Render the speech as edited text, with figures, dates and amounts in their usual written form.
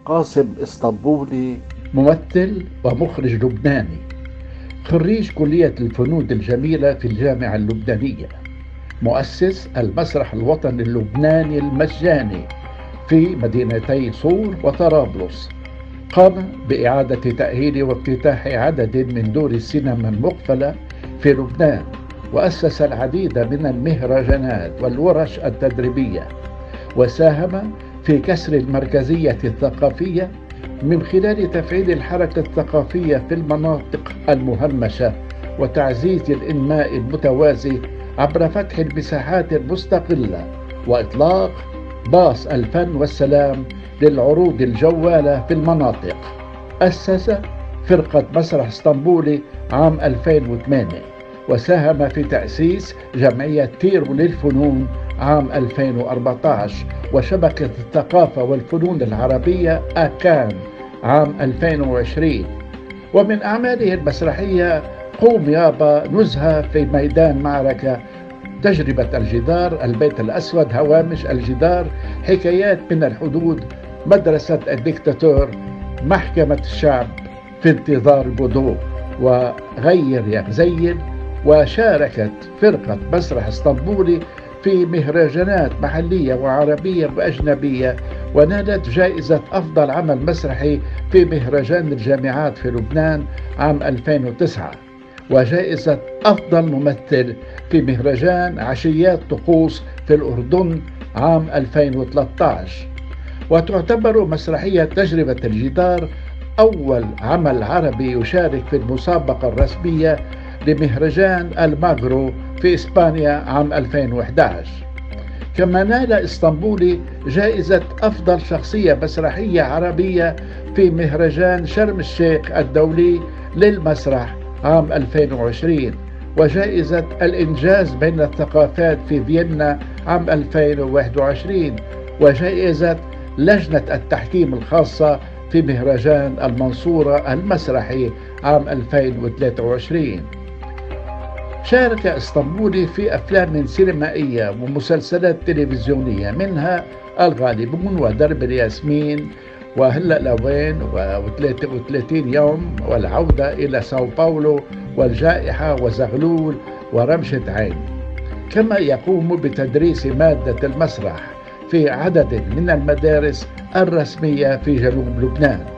قاسم اسطنبولي ممثل ومخرج لبناني، خريج كلية الفنون الجميلة في الجامعة اللبنانية، مؤسس المسرح الوطني اللبناني المجاني في مدينتي صور وطرابلس. قام بإعادة تأهيل وافتتاح عدد من دور السينما المقفلة في لبنان، وأسس العديد من المهرجانات والورش التدريبية، وساهم في كسر المركزية الثقافية من خلال تفعيل الحركة الثقافية في المناطق المهمشة وتعزيز الإنماء المتوازي عبر فتح المساحات المستقلة وإطلاق باص الفن والسلام للعروض الجوالة في المناطق. أسس فرقة مسرح اسطنبولي عام 2008، وساهم في تأسيس جمعية تيرو للفنون عام 2014، وشبكة الثقافة والفنون العربية أكان عام 2020. ومن أعماله المسرحية قوم يابا، نزهة في ميدان معركة، تجربة الجدار، البيت الأسود، هوامش الجدار، حكايات من الحدود، مدرسة الدكتاتور، محكمة الشعب، في انتظار بدو، وغير يا مزين. وشاركت فرقة مسرح اسطنبولي في مهرجانات محلية وعربية وأجنبية، ونالت جائزة أفضل عمل مسرحي في مهرجان الجامعات في لبنان عام 2009، وجائزة أفضل ممثل في مهرجان عشيات طقوس في الأردن عام 2013. وتعتبر مسرحية تجربة الجدار أول عمل عربي يشارك في المسابقة الرسمية لمهرجان الماغرو في إسبانيا عام 2011. كما نال اسطنبولي جائزة أفضل شخصية مسرحية عربية في مهرجان شرم الشيخ الدولي للمسرح عام 2020، وجائزة الإنجاز بين الثقافات في فيينا عام 2021، وجائزة لجنة التحكيم الخاصة في مهرجان المنصورة المسرحي عام 2023. شارك اسطنبولي في أفلام سينمائية ومسلسلات تلفزيونية، منها الغالبون ودرب الياسمين وهلأ لوين و33 يوم والعودة إلى ساو باولو والجائحة وزغلول ورمشة عين. كما يقوم بتدريس مادة المسرح في عدد من المدارس الرسمية في جنوب لبنان.